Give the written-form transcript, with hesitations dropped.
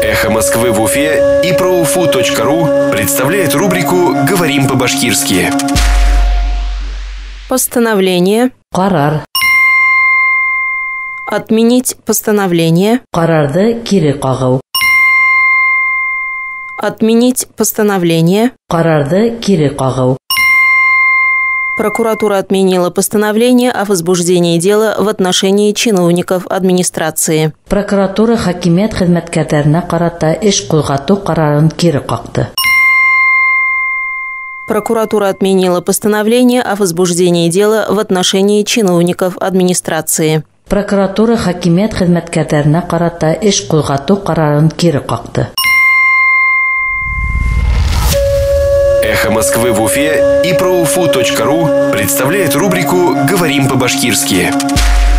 Эхо Москвы в Уфе и ProUFU.ru представляет рубрику «Говорим по-башкирски». Постановление. Карар. Отменить постановление. Карарды кире кагу. Отменить постановление. Карарды кире кагу. Прокуратура отменила постановление о возбуждении дела в отношении чиновников администрации. Прокуратура хакимият хезмәткәрләренә карата эш куйгату карарын кире какты. Прокуратура отменила постановление о возбуждении дела в отношении чиновников администрации. Прокуратура хакимият хезмәткәрләренә карата эш куйгату карарын кире какты. Эхо Москвы в Уфе и ProUFU.ru представляет рубрику «Говорим по-башкирски».